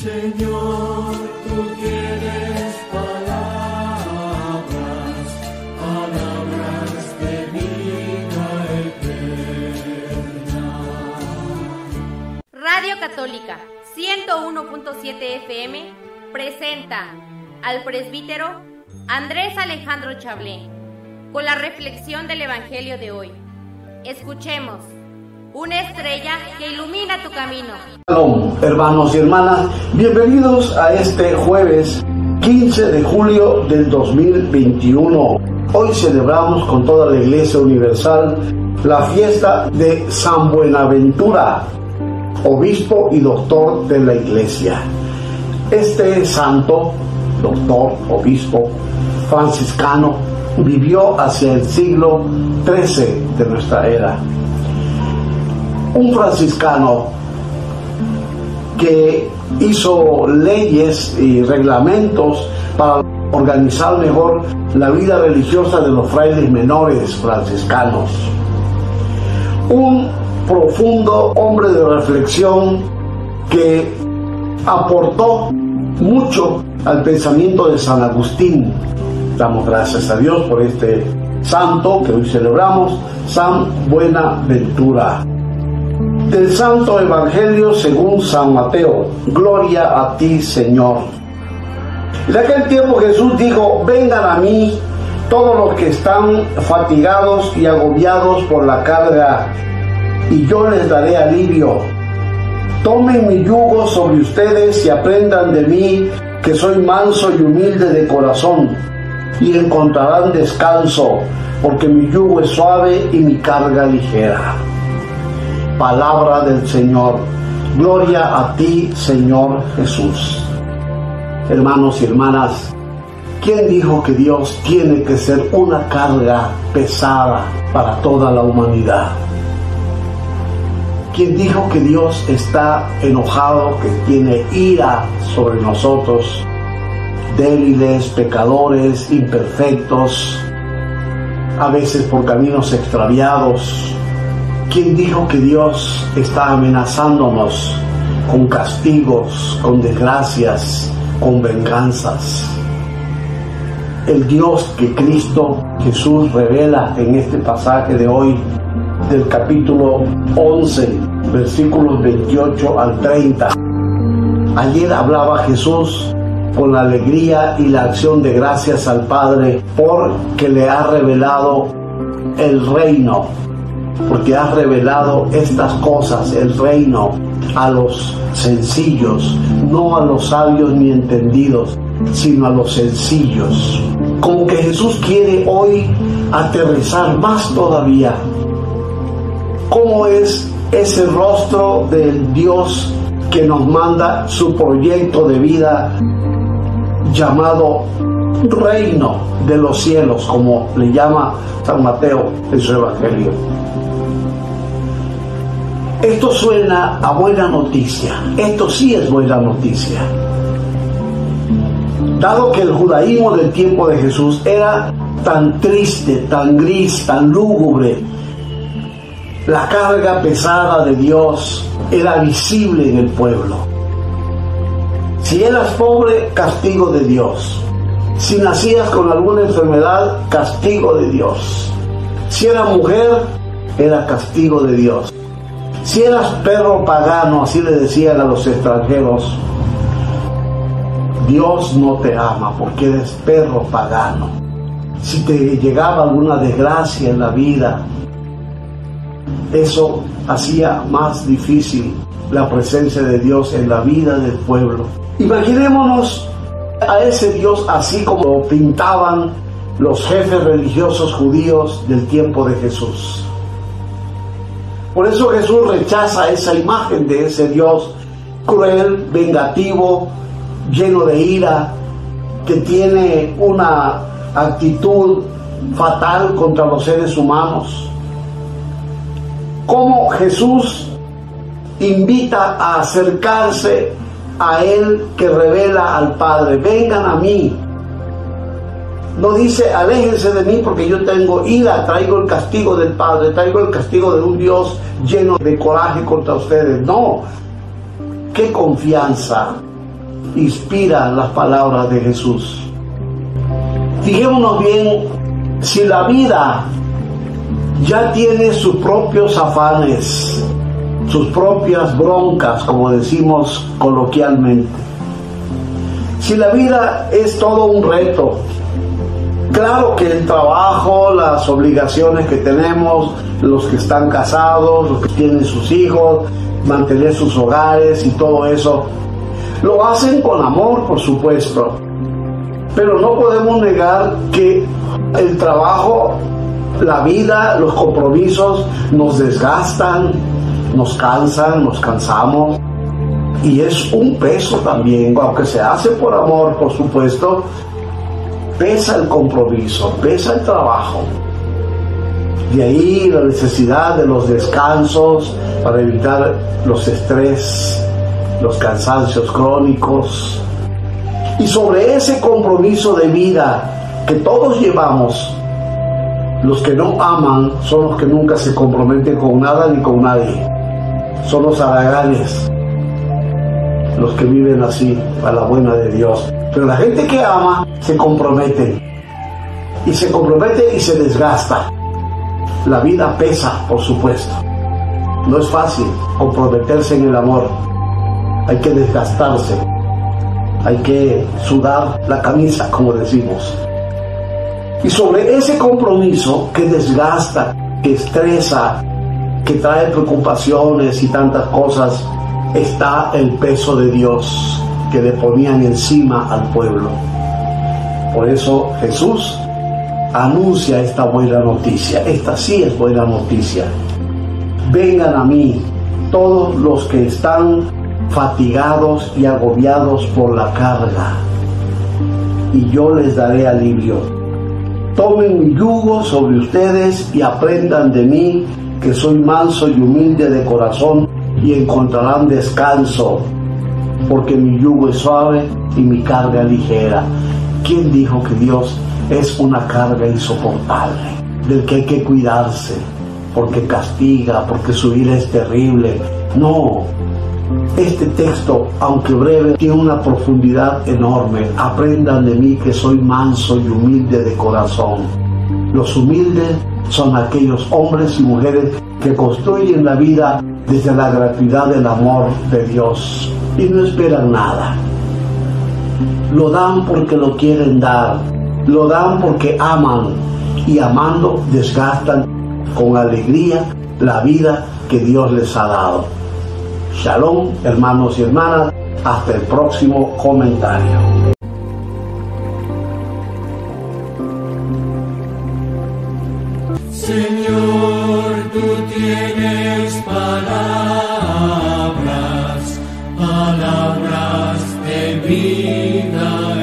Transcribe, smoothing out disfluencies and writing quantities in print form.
Señor, tú tienes palabras de vida eterna. Radio Católica 101.7 FM presenta al presbítero Andrés Alejandro Chablé con la reflexión del Evangelio de hoy. Escuchemos. Una estrella que ilumina tu camino. Shalom, hermanos y hermanas, bienvenidos a este jueves 15 de julio del 2021. Hoy celebramos con toda la Iglesia Universal la fiesta de San Buenaventura, obispo y doctor de la Iglesia. Este santo, doctor, obispo, franciscano, vivió hacia el siglo XIII de nuestra era. Un franciscano que hizo leyes y reglamentos para organizar mejor la vida religiosa de los frailes menores franciscanos. Un profundo hombre de reflexión que aportó mucho al pensamiento de San Agustín. Damos gracias a Dios por este santo que hoy celebramos, San Buenaventura. Del Santo Evangelio según San Mateo. Gloria a ti, Señor. En aquel tiempo Jesús dijo: vengan a mí todos los que están fatigados y agobiados por la carga, y yo les daré alivio. Tomen mi yugo sobre ustedes y aprendan de mí, que soy manso y humilde de corazón, y encontrarán descanso, porque mi yugo es suave y mi carga ligera. Palabra del Señor. Gloria a ti, Señor Jesús. Hermanos y hermanas, ¿quién dijo que Dios tiene que ser una carga pesada para toda la humanidad? ¿Quién dijo que Dios está enojado, que tiene ira sobre nosotros, débiles, pecadores, imperfectos, a veces por caminos extraviados? ¿Quién dijo que Dios está amenazándonos con castigos, con desgracias, con venganzas? El Dios que Cristo Jesús revela en este pasaje de hoy, del capítulo 11, versículos 28 al 30. Ayer hablaba Jesús con la alegría y la acción de gracias al Padre porque le ha revelado el reino, porque ha revelado estas cosas, el reino, a los sencillos, no a los sabios ni entendidos, sino a los sencillos. Como que Jesús quiere hoy aterrizar más todavía cómo es ese rostro del Dios que nos manda su proyecto de vida llamado reino de los cielos, como le llama San Mateo en su Evangelio. Esto suena a buena noticia. Esto sí es buena noticia. Dado que el judaísmo del tiempo de Jesús era tan triste, tan gris, tan lúgubre, la carga pesada de Dios era visible en el pueblo. Si eras pobre, castigo de Dios. Si nacías con alguna enfermedad, castigo de Dios. Si eras mujer, era castigo de Dios. Si eras perro pagano, así le decían a los extranjeros, Dios no te ama porque eres perro pagano. Si te llegaba alguna desgracia en la vida, eso hacía más difícil la presencia de Dios en la vida del pueblo. Imaginémonos a ese Dios así como lo pintaban los jefes religiosos judíos del tiempo de Jesús. Por eso Jesús rechaza esa imagen de ese Dios cruel, vengativo, lleno de ira, que tiene una actitud fatal contra los seres humanos. Cómo Jesús invita a acercarse a Él, que revela al Padre: vengan a mí. No dice aléjense de mí porque yo tengo ira, traigo el castigo del Padre, traigo el castigo de un Dios lleno de coraje contra ustedes. No, qué confianza, inspira las palabras de Jesús. Fijémonos bien, si la vida ya tiene sus propios afanes, sus propias broncas, como decimos coloquialmente, si la vida es todo un reto, claro que el trabajo, las obligaciones que tenemos, los que están casados, los que tienen sus hijos, mantener sus hogares y todo eso, lo hacen con amor, por supuesto. Pero no podemos negar que el trabajo, la vida, los compromisos nos desgastan, nos cansan, nos cansamos. Y es un peso también, aunque se hace por amor, por supuesto, pesa el compromiso, pesa el trabajo. De ahí la necesidad de los descansos para evitar los estrés, los cansancios crónicos. Y sobre ese compromiso de vida que todos llevamos, los que no aman son los que nunca se comprometen con nada ni con nadie. Son los haraganes, los que viven así, a la buena de Dios. Pero la gente que ama se compromete. Y se compromete y se desgasta. La vida pesa, por supuesto. No es fácil comprometerse en el amor. Hay que desgastarse. Hay que sudar la camisa, como decimos. Y sobre ese compromiso que desgasta, que estresa, que trae preocupaciones y tantas cosas, está el peso de Dios que le ponían encima al pueblo. Por eso Jesús anuncia esta buena noticia. Esta sí es buena noticia. Vengan a mí todos los que están fatigados y agobiados por la carga, y yo les daré alivio. Tomen mi yugo sobre ustedes y aprendan de mí, que soy manso y humilde de corazón, y encontrarán descanso, porque mi yugo es suave y mi carga ligera. ¿Quién dijo que Dios es una carga insoportable, del que hay que cuidarse, porque castiga, porque su ira es terrible? No. Este texto, aunque breve, tiene una profundidad enorme. Aprendan de mí que soy manso y humilde de corazón. Los humildes son aquellos hombres y mujeres que construyen la vida desde la gratuidad del amor de Dios y no esperan nada. Lo dan porque lo quieren dar, lo dan porque aman, y amando desgastan con alegría la vida que Dios les ha dado. Shalom, hermanos y hermanas, hasta el próximo comentario. Señor, tú tienes palabras de vida.